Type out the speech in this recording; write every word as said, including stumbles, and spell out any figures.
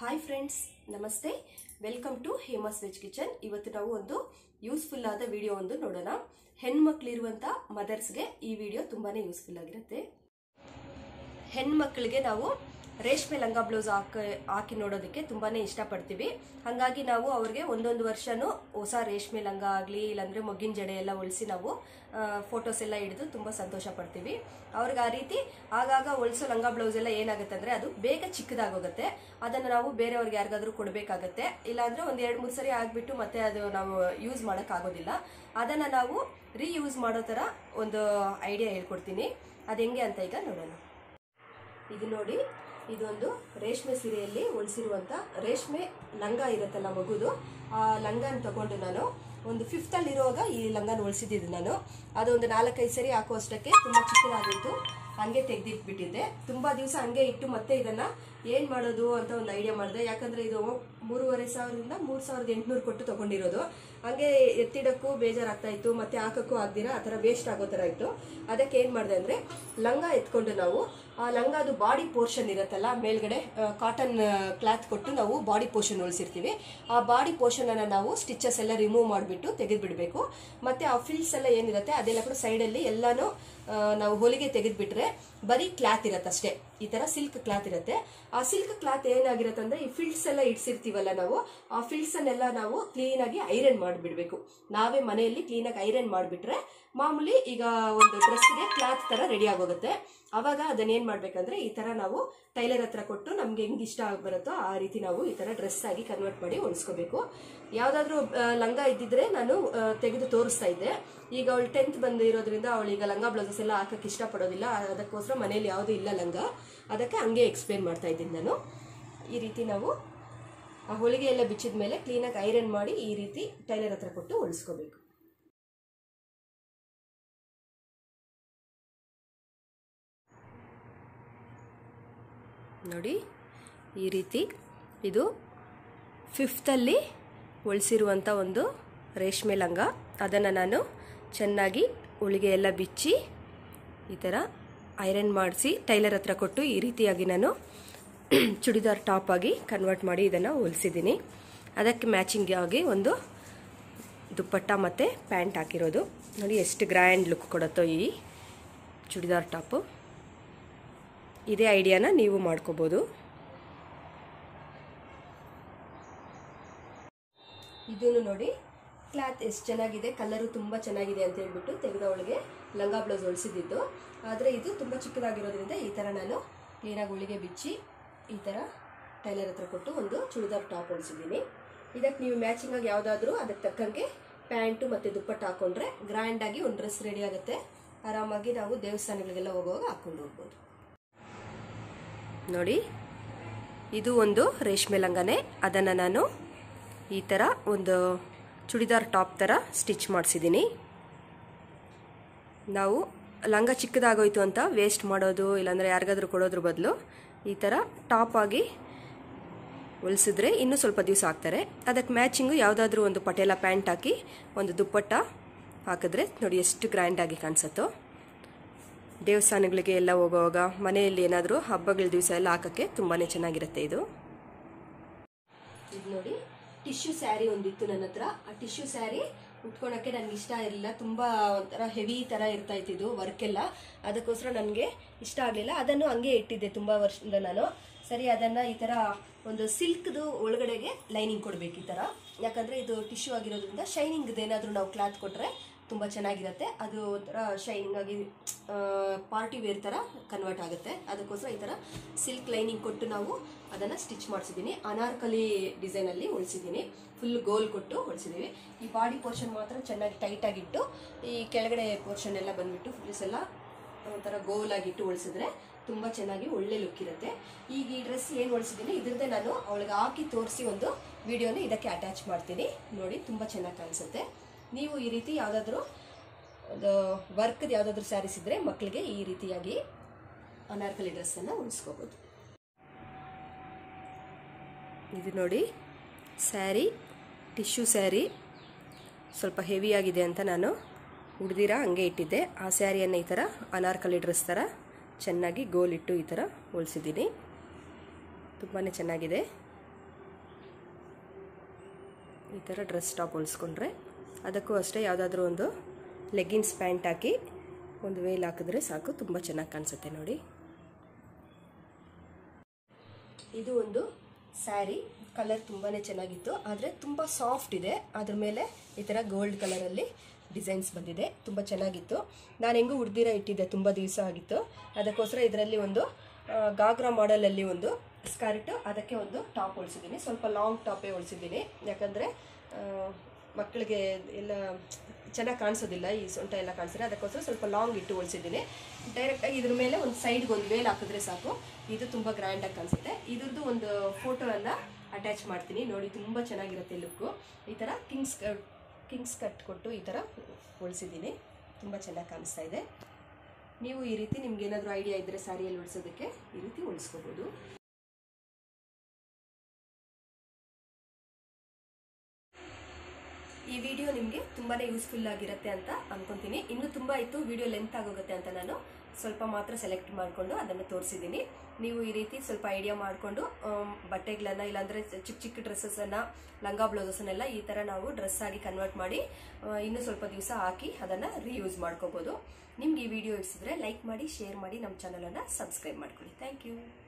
Hi friends, ನಮಸ್ತೆ. Welcome to Hema's veg kitchen. ಇವತ್ತು ನಾವು ಒಂದು ಯೂಸ್ಫುಲ್ ಆದ ವಿಡಿಯೋ ಒಂದು ನೋಡೋಣ. ಹೆಣ್ಮಕ್ಳಿರುವಂತ ಮದರ್ಸ್ಗೆ ಈ ವಿಡಿಯೋ ತುಂಬಾನೇ ಯೂಸ್ಫುಲ್ ಆಗಿರುತ್ತೆ. ಹೆಣ್ಮಕ್ಳಿಗೆ ನಾವು ರೇಷ್ಮೆ ಲಂಗ ಬ್ಲೌಸ್ ಹಾಕಿ ಹಾಕಿ ನೋಡೋದಕ್ಕೆ ತುಂಬಾನೇ ಇಷ್ಟಪಡ್ತೀವಿ. ಹಾಗಾಗಿ ನಾವು ಅವ್ರಿಗೆ ಒಂದೊಂದು ವರ್ಷನೂ ಹೊಸ ರೇಷ್ಮೆ ಲಂಗ ಆಗಲಿ ಇಲ್ಲಾಂದ್ರೆ ಮೊಗ್ಗಿನ ಜಡೆ ಎಲ್ಲ ಹೊಲಿಸಿ ನಾವು ಫೋಟೋಸ್ ಎಲ್ಲ ಹಿಡಿದು ತುಂಬ ಸಂತೋಷ ಪಡ್ತೀವಿ. ಅವ್ರಿಗೆ ಆ ರೀತಿ ಆಗಾಗ ಹೊಲಿಸೋ ಲಂಗ ಬ್ಲೌಸ್ ಎಲ್ಲ ಏನಾಗುತ್ತೆ ಅಂದರೆ ಅದು ಬೇಗ ಚಿಕ್ಕದಾಗೋಗುತ್ತೆ. ಅದನ್ನು ನಾವು ಬೇರೆಯವ್ರಿಗೆ ಯಾರಿಗಾದ್ರೂ ಕೊಡಬೇಕಾಗತ್ತೆ. ಇಲ್ಲಾಂದ್ರೆ ಒಂದು ಎರಡು ಮೂರು ಸರಿ ಆಗಿಬಿಟ್ಟು ಮತ್ತೆ ಅದು ನಾವು ಯೂಸ್ ಮಾಡೋಕ್ಕಾಗೋದಿಲ್ಲ. ಅದನ್ನು ನಾವು ರೀಯೂಸ್ ಮಾಡೋ ಥರ ಒಂದು ಐಡಿಯಾ ಹೇಳ್ಕೊಡ್ತೀನಿ. ಅದು ಹೆಂಗೆ ಅಂತ ಈಗ ನೋಡೋಣ. ಇದು ನೋಡಿ, ಇದೊಂದು ರೇಷ್ಮೆ ಸೀರೆಯಲ್ಲಿ ಹೊಲಿಸಿರುವಂಥ ರೇಷ್ಮೆ ಲಂಗ ಇರುತ್ತಲ್ಲ ಮಗುದು, ಆ ಲಂಗನ ತಗೊಂಡು ನಾನು ಒಂದು ಫಿಫ್ತ್ ಅಲ್ಲಿ ಇರುವಾಗ ಈ ಲಂಗನ ಹೊಲಿಸಿದ್ದು ನಾನು. ಅದೊಂದು ನಾಲ್ಕೈದು ಸರಿ ಹಾಕುವಷ್ಟಕ್ಕೆ ತುಂಬ ಚಿಕ್ಕದಾಗಿತ್ತು, ಹಂಗೆ ತೆಗೆದಿಟ್ಬಿಟ್ಟಿದ್ದೆ. ತುಂಬ ದಿವಸ ಹಂಗೆ ಇಟ್ಟು ಮತ್ತೆ ಇದನ್ನ ಏನು ಮಾಡೋದು ಅಂತ ಒಂದು ಐಡಿಯಾ ಮಾಡಿದೆ. ಯಾಕಂದ್ರೆ ಇದು ಮೂರುವರೆ ಸಾವಿರದಿಂದ ಮೂರು ಸಾವಿರದ ಎಂಟುನೂರು ಕೊಟ್ಟು ತಗೊಂಡಿರೋದು. ಹಂಗೆ ಎತ್ತಿಡಕ್ಕೂ ಬೇಜಾರಾಗ್ತಾ ಇತ್ತು, ಮತ್ತೆ ಹಾಕಕ್ಕೂ ಆಗ್ದಿರ ಆ ಥರ ವೇಸ್ಟ್ ಆಗೋ ಥರ ಇತ್ತು. ಅದಕ್ಕೆ ಏನು ಮಾಡಿದೆ ಅಂದರೆ ಲಂಗ ಎತ್ಕೊಂಡು ನಾವು ಆ ಲಂಗ ಅದು ಬಾಡಿ ಪೋರ್ಷನ್ ಇರುತ್ತಲ್ಲ ಮೇಲ್ಗಡೆ ಕಾಟನ್ ಕ್ಲಾತ್ ಕೊಟ್ಟು ನಾವು ಬಾಡಿ ಪೋರ್ಷನ್ ಹೊಲಿಸಿರ್ತೀವಿ. ಆ ಬಾಡಿ ಪೋರ್ಷನ್ ಅನ್ನ ನಾವು ಸ್ಟಿಚಸ್ ಎಲ್ಲ ರಿಮೂವ್ ಮಾಡಿಬಿಟ್ಟು ತೆಗೆದ್ಬಿಡ್ಬೇಕು. ಮತ್ತೆ ಆ ಫಿಲ್ಸ್ ಎಲ್ಲ ಏನಿರುತ್ತೆ ಅದೆಲ್ಲ ಕೂಡ ಸೈಡಲ್ಲಿ ಎಲ್ಲಾನು ನಾವು ಹೊಲಿಗೆ ತೆಗೆದ್ಬಿಟ್ರೆ ಬರೀ ಕ್ಲಾತ್ ಇರತ್ತೆ ಅಷ್ಟೇ. ಈ ತರ ಸಿಲ್ಕ್ ಕ್ಲಾತ್ ಇರುತ್ತೆ. ಆ ಸಿಲ್ಕ್ ಕ್ಲಾತ್ ಏನಾಗಿರುತ್ತೆ ಅಂದ್ರೆ ಈ ಫಿಲ್ಸ್ ಎಲ್ಲ ಇಡ್ಸಿರ್ತೀವಲ್ಲ ನಾವು, ಆ ಫಿಲ್ಸ್ ಅನ್ನೆಲ್ಲ ನಾವು ಕ್ಲೀನ್ ಆಗಿ ಐರನ್ ಮಾಡಿಬಿಡ್ಬೇಕು. ನಾವೇ ಮನೆಯಲ್ಲಿ ಕ್ಲೀನ್ ಆಗಿ ಐರನ್ ಮಾಡಿಬಿಟ್ರೆ ಮಾಮೂಲಿ ಈಗ ಒಂದು ಡ್ರೆಸ್ಗೆ ಕ್ಲಾತ್ ತರ ರೆಡಿ ಆಗೋಗುತ್ತೆ. ಅವಾಗ ಅದನ್ನೇನ್ ಮಾಡ್ಬೇಕಂದ್ರೆ ಈ ತರ ನಾವು ಟೈಲರ್ ಹತ್ರ ಕೊಟ್ಟು ನಮ್ಗೆ ಹೆಂಗ್ ಇಷ್ಟ ಆಗಿ ಬರುತ್ತೋ ಆ ರೀತಿ ನಾವು ಈ ತರ ಡ್ರೆಸ್ ಆಗಿ ಕನ್ವರ್ಟ್ ಮಾಡಿ ಹೊಲಿಸ್ಕೋಬೇಕು. ಯಾವ್ದಾದ್ರು ಲಂಗ ಇದ್ದಿದ್ರೆ ನಾನು ತೆಗೆದು ತೋರಿಸ್ತಾ ಇದ್ದೆ. ಈಗ ಅವಳು ಟೆಂತ್ ಬಂದು ಇರೋದ್ರಿಂದ ಅವಳೀಗ ಲಂಗ ಬ್ಲೌಸಸ್ ಎಲ್ಲ ಹಾಕಕ್ಕೆ ಇಷ್ಟಪಡೋದಿಲ್ಲ. ಅದಕ್ಕೋಸ್ಕರ ಮನೇಲಿ ಯಾವುದು ಇಲ್ಲ ಲಂಗ, ಅದಕ್ಕೆ ಹಂಗೆ ಎಕ್ಸ್ಪ್ಲೇನ್ ಮಾಡ್ತಾ ಇದ್ದೀನಿ ನಾನು. ಈ ರೀತಿ ನಾವು ಆ ಹೊಲಿಗೆ ಎಲ್ಲ ಬಿಚ್ಚಿದ ಮೇಲೆ ಕ್ಲೀನಾಗಿ ಐರನ್ ಮಾಡಿ ಈ ರೀತಿ ಟೈಲರ್ ಹತ್ರ ಕೊಟ್ಟು ಹೊಲಿಸ್ಕೋಬೇಕು. ನೋಡಿ, ಈ ರೀತಿ ಇದು ಫಿಫ್ತಲ್ಲಿ ಹೊಲಿಸಿರುವಂಥ ಒಂದು ರೇಷ್ಮೆ ಲಂಗ. ಅದನ್ನು ನಾನು ಚೆನ್ನಾಗಿ ಹೊಲಿಗೆ ಎಲ್ಲ ಬಿಚ್ಚಿ ಈ ಥರ ಐರನ್ ಮಾಡಿಸಿ ಟೈಲರ್ ಹತ್ರ ಕೊಟ್ಟು ಈ ರೀತಿಯಾಗಿ ನಾನು ಚೂಡಿದಾರ್ ಟಾಪ್ ಆಗಿ ಕನ್ವರ್ಟ್ ಮಾಡಿ ಇದನ್ನು ಹೊಲಿಸಿದ್ದೀನಿ. ಅದಕ್ಕೆ ಮ್ಯಾಚಿಂಗ್ ಆಗಿ ಒಂದು ದುಪ್ಪಟ್ಟ ಮತ್ತು ಪ್ಯಾಂಟ್ ಹಾಕಿರೋದು. ನೋಡಿ ಎಷ್ಟು ಗ್ರ್ಯಾಂಡ್ ಲುಕ್ ಕೊಡುತ್ತೋ ಈ ಚೂಡಿದಾರ್ ಟಾಪು. ಇದೇ ಐಡಿಯಾನ ನೀವು ಮಾಡ್ಕೋಬೋದು. ಇದನ್ನು ನೋಡಿ, ಕ್ಲಾತ್ ಎಷ್ಟು ಚೆನ್ನಾಗಿದೆ, ಕಲರು ತುಂಬ ಚೆನ್ನಾಗಿದೆ ಅಂತ ಹೇಳ್ಬಿಟ್ಟು ತೆಗೆದವಳಿಗೆ ಲಂಗ ಬ್ಲೌಸ್ ಹೊಲಿಸಿದ್ದು. ಆದರೆ ಇದು ತುಂಬ ಚಿಕ್ಕದಾಗಿರೋದ್ರಿಂದ ಈ ಥರ ನಾನು ಕ್ಲೀನಾಗಿ ಹೊಲಿಗೆ ಬಿಚ್ಚಿ ಈ ಥರ ಟೈಲರ್ ಹತ್ರ ಕೊಟ್ಟು ಒಂದು ಚೂಡಿದಾರ್ ಟಾಪ್ ಹೊಲಿಸಿದ್ದೀನಿ. ಇದಕ್ಕೆ ನೀವು ಮ್ಯಾಚಿಂಗಾಗಿ ಯಾವುದಾದ್ರೂ ಅದಕ್ಕೆ ತಕ್ಕಂಗೆ ಪ್ಯಾಂಟು ಮತ್ತು ದುಪ್ಪಟ್ಟ ಹಾಕೊಂಡ್ರೆ ಗ್ರ್ಯಾಂಡಾಗಿ ಒಂದು ಡ್ರೆಸ್ ರೆಡಿ ಆಗುತ್ತೆ. ಆರಾಮಾಗಿ ನಾವು ದೇವಸ್ಥಾನಗಳಿಗೆಲ್ಲ ಹೋಗುವಾಗ ಹಾಕ್ಕೊಂಡು ಹೋಗ್ಬೋದು. ನೋಡಿ, ಇದು ಒಂದು ರೇಷ್ಮೆ ಲಂಗನೆ. ಅದನ್ನು ನಾನು ಈ ಥರ ಒಂದು ಚೂಡಿದಾರ್ ಟಾಪ್ ಥರ ಸ್ಟಿಚ್ ಮಾಡಿಸಿದ್ದೀನಿ. ನಾವು ಲಂಗ ಚಿಕ್ಕದಾಗೋಯ್ತು ಅಂತ ವೇಸ್ಟ್ ಮಾಡೋದು ಇಲ್ಲಾಂದರೆ ಯಾರಿಗಾದ್ರೂ ಕೊಡೋದ್ರ ಬದಲು ಈ ಥರ ಟಾಪ್ ಆಗಿ ಹೊಲಿಸಿದ್ರೆ ಇನ್ನೂ ಸ್ವಲ್ಪ ದಿವಸ ಹಾಕ್ತಾರೆ. ಅದಕ್ಕೆ ಮ್ಯಾಚಿಂಗು ಯಾವುದಾದ್ರೂ ಒಂದು ಪಟೇಲ ಪ್ಯಾಂಟ್ ಹಾಕಿ ಒಂದು ದುಪ್ಪಟ್ಟ ಹಾಕಿದ್ರೆ ನೋಡಿ ಎಷ್ಟು ಗ್ರ್ಯಾಂಡಾಗಿ ಕಾಣಿಸುತ್ತೋ. ದೇವಸ್ಥಾನಗಳಿಗೆ ಎಲ್ಲ ಹೋಗುವಾಗ ಮನೆಯಲ್ಲಿ ಏನಾದರೂ ಹಬ್ಬಗಳ ದಿವಸ ಎಲ್ಲ ಹಾಕೋಕ್ಕೆ ತುಂಬಾ ಚೆನ್ನಾಗಿರುತ್ತೆ ಇದು. ಇದು ನೋಡಿ, ಟಿಶ್ಯೂ ಸ್ಯಾರಿ ಒಂದಿತ್ತು ನನ್ನ ಹತ್ರ. ಆ ಟಿಶ್ಯೂ ಸ್ಯಾರಿ ಉಟ್ಕೊಳಕ್ಕೆ ನನಗೆ ಇಷ್ಟ ಇರಲಿಲ್ಲ. ತುಂಬ ಒಂಥರ ಹೆವಿ ಥರ ಇರ್ತಾ ಇತ್ತಿದ್ದು ವರ್ಕ್ ಎಲ್ಲ. ಅದಕ್ಕೋಸ್ಕರ ನನಗೆ ಇಷ್ಟ ಆಗಲಿಲ್ಲ. ಅದನ್ನು ಹಂಗೆ ಇಟ್ಟಿದ್ದೆ ತುಂಬ ವರ್ಷದಿಂದ ನಾನು. ಸರಿ, ಅದನ್ನು ಈ ಥರ ಒಂದು ಸಿಲ್ಕ್ದು ಒಳಗಡೆಗೆ ಲೈನಿಂಗ್ ಕೊಡಬೇಕು ಈ ಥರ. ಯಾಕಂದರೆ ಇದು ಟಿಶ್ಯೂ ಆಗಿರೋದ್ರಿಂದ ಶೈನಿಂಗ್ದು ಏನಾದರೂ ನಾವು ಕ್ಲಾತ್ ಕೊಟ್ಟರೆ ತುಂಬ ಚೆನ್ನಾಗಿರುತ್ತೆ. ಅದು ಒಂಥರ ಶೈನಿಂಗ್ ಆಗಿ ಪಾರ್ಟಿ ವೇರ್ ಥರ ಕನ್ವರ್ಟ್ ಆಗುತ್ತೆ. ಅದಕ್ಕೋಸ್ಕರ ಈ ಥರ ಸಿಲ್ಕ್ ಲೈನಿಂಗ್ ಕೊಟ್ಟು ನಾವು ಅದನ್ನು ಸ್ಟಿಚ್ ಮಾಡಿಸಿದ್ದೀನಿ. ಅನಾರ್ಕಲಿ ಡಿಸೈನಲ್ಲಿ ಹೊಲಿಸಿದ್ದೀನಿ. ಫುಲ್ ಗೋಲ್ ಕೊಟ್ಟು ಹೊಲಿಸಿದ್ದೀವಿ. ಈ ಬಾಡಿ ಪೋರ್ಷನ್ ಮಾತ್ರ ಚೆನ್ನಾಗಿ ಟೈಟಾಗಿಟ್ಟು ಈ ಕೆಳಗಡೆ ಪೋರ್ಷನ್ ಎಲ್ಲ ಬಂದುಬಿಟ್ಟು ಫುಲ್ಸ್ ಎಲ್ಲ ಒಂಥರ ಗೋಲಾಗಿಟ್ಟು ಹೊಲಿಸಿದ್ರೆ ತುಂಬ ಚೆನ್ನಾಗಿ ಒಳ್ಳೆ ಲುಕ್ ಇರುತ್ತೆ. ಈಗ ಈ ಡ್ರೆಸ್ ಏನು ಹೊಲಿಸಿದ್ದೀನಿ ಇದ್ರದ್ದೇ ನಾನು ಅವಳಿಗೆ ಹಾಕಿ ತೋರಿಸಿ ಒಂದು ವಿಡಿಯೋನ ಇದಕ್ಕೆ ಅಟ್ಯಾಚ್ ಮಾಡ್ತೀನಿ. ನೋಡಿ, ತುಂಬ ಚೆನ್ನಾಗಿ ಕಾಣಿಸುತ್ತೆ. ನೀವು ಈ ರೀತಿ ಯಾವುದಾದ್ರೂ ಒಂದು ವರ್ಕ್ದು ಯಾವುದಾದ್ರೂ ಸ್ಯಾರೀಸ್ ಇದ್ದರೆ ಮಕ್ಕಳಿಗೆ ಈ ರೀತಿಯಾಗಿ ಅನಾರ್ಕಲಿ ಡ್ರೆಸ್ಸನ್ನು ಹೊಲಿಸ್ಕೋಬೋದು. ಇದು ನೋಡಿ, ಸ್ಯಾರಿ ಟಿಶ್ಯೂ ಸ್ಯಾರಿ ಸ್ವಲ್ಪ ಹೆವಿ ಆಗಿದೆ ಅಂತ ನಾನು ಉಡ್ದಿರ ಹಂಗೆ ಇಟ್ಟಿದ್ದೆ. ಆ ಸ್ಯಾರಿಯನ್ನು ಈ ಥರ ಅನಾರ್ಕಲಿ ಡ್ರೆಸ್ ಥರ ಚೆನ್ನಾಗಿ ಗೋಲಿಟ್ಟು ಈ ಥರ ಹೊಲಿಸಿದ್ದೀನಿ. ತುಂಬಾ ಚೆನ್ನಾಗಿದೆ. ಈ ಥರ ಡ್ರೆಸ್ ಟಾಪ್ ಹೊಲಿಸ್ಕೊಂಡ್ರೆ ಅದಕ್ಕೂ ಅಷ್ಟೇ ಯಾವುದಾದ್ರೂ ಒಂದು ಲೆಗ್ಗಿನ್ಸ್ ಪ್ಯಾಂಟ್ ಹಾಕಿ ಒಂದು ವೇಲ್ ಹಾಕಿದ್ರೆ ಸಾಕು, ತುಂಬ ಚೆನ್ನಾಗಿ ಕಾಣಿಸುತ್ತೆ ನೋಡಿ. ಇದು ಒಂದು ಸ್ಯಾರಿ, ಕಲರ್ ತುಂಬಾ ಚೆನ್ನಾಗಿತ್ತು, ಆದರೆ ತುಂಬ ಸಾಫ್ಟ್ ಇದೆ. ಅದ್ರ ಮೇಲೆ ಈ ಥರ ಗೋಲ್ಡ್ ಕಲರಲ್ಲಿ ಡಿಸೈನ್ಸ್ ಬಂದಿದೆ, ತುಂಬ ಚೆನ್ನಾಗಿತ್ತು. ನಾನು ಹೆಂಗೂ ಉಡ್ದಿರ ಇಟ್ಟಿದ್ದೆ, ತುಂಬ ದಿವಸ ಆಗಿತ್ತು. ಅದಕ್ಕೋಸ್ಕರ ಇದರಲ್ಲಿ ಒಂದು ಗಾಗ್ರಾ ಮಾಡಲಲ್ಲಿ ಒಂದು ಸ್ಕರ್ಟ್, ಅದಕ್ಕೆ ಒಂದು ಟಾಪ್ ಹೊಲಿಸಿದ್ದೀನಿ. ಸ್ವಲ್ಪ ಲಾಂಗ್ ಟಾಪೇ ಹೊಲಿಸಿದ್ದೀನಿ, ಯಾಕಂದರೆ ಮಕ್ಕಳಿಗೆ ಎಲ್ಲ ಚೆನ್ನಾಗಿ ಕಾಣಿಸೋದಿಲ್ಲ, ಈ ಸೊಂಟ ಎಲ್ಲ ಕಾಣಿಸಿದ್ರೆ. ಅದಕ್ಕೋಸ್ಕರ ಸ್ವಲ್ಪ ಲಾಂಗ್ ಇಟ್ಟು ಹೊಲಿಸಿದ್ದೀನಿ. ಡೈರೆಕ್ಟಾಗಿ ಇದ್ರ ಮೇಲೆ ಒಂದು ಸೈಡ್ಗೆ ಒಂದು ವೇಲ್ ಹಾಕಿದ್ರೆ ಸಾಕು, ಇದು ತುಂಬ ಗ್ರ್ಯಾಂಡಾಗಿ ಕಾಣಿಸುತ್ತೆ. ಇದ್ರದ್ದು ಒಂದು ಫೋಟೋವನ್ನು ಅಟ್ಯಾಚ್ ಮಾಡ್ತೀನಿ ನೋಡಿ, ತುಂಬ ಚೆನ್ನಾಗಿರುತ್ತೆ ಲುಕ್ಕು. ಈ ಥರ ಕಿಂಗ್ಸ್ ಕಿಂಗ್ಸ್ ಕಟ್ ಕೊಟ್ಟು ಈ ಥರ ಹೊಲಿಸಿದ್ದೀನಿ, ತುಂಬ ಚೆನ್ನಾಗಿ ಕಾಣಿಸ್ತಾ ಇದೆ. ನೀವು ಈ ರೀತಿ ನಿಮ್ಗೆ ಏನಾದರೂ ಐಡಿಯಾ ಇದ್ದರೆ ಸ್ಯಾರಿಯಲ್ಲಿ ಹೊಲಿಸೋದಕ್ಕೆ ಈ ರೀತಿ ಹೊಲಿಸ್ಕೋಬೋದು. ಈ ವಿಡಿಯೋ ನಿಮಗೆ ತುಂಬಾ ಯೂಸ್ಫುಲ್ ಆಗಿರುತ್ತೆ ಅಂತ ಅಂದ್ಕೊತೀನಿ. ಇನ್ನೂ ತುಂಬ ಇತ್ತು, ವಿಡಿಯೋ ಲೆಂತ್ ಆಗೋಗುತ್ತೆ ಅಂತ ನಾನು ಸ್ವಲ್ಪ ಮಾತ್ರ ಸೆಲೆಕ್ಟ್ ಮಾಡಿಕೊಂಡು ಅದನ್ನು ತೋರಿಸಿದ್ದೀನಿ. ನೀವು ಈ ರೀತಿ ಸ್ವಲ್ಪ ಐಡಿಯಾ ಮಾಡಿಕೊಂಡು ಬಟ್ಟೆಗಳನ್ನು, ಇಲ್ಲಾಂದರೆ ಚಿಕ್ಕ ಚಿಕ್ಕ ಡ್ರೆಸ್ಸನ್ನು, ಲಂಗ ಬ್ಲೌಸಸ್ಸನ್ನೆಲ್ಲ ಈ ಥರ ನಾವು ಡ್ರೆಸ್ ಆಗಿ ಕನ್ವರ್ಟ್ ಮಾಡಿ ಇನ್ನೂ ಸ್ವಲ್ಪ ದಿವಸ ಹಾಕಿ ಅದನ್ನು ರೀಯೂಸ್ ಮಾಡ್ಕೋಬೋದು. ನಿಮ್ಗೆ ಈ ವಿಡಿಯೋ ಇಡಿಸಿದ್ರೆ ಲೈಕ್ ಮಾಡಿ, ಶೇರ್ ಮಾಡಿ, ನಮ್ಮ ಚಾನಲನ್ನು ಸಬ್ಸ್ಕ್ರೈಬ್ ಮಾಡ್ಕೊಳ್ಳಿ. Thank you.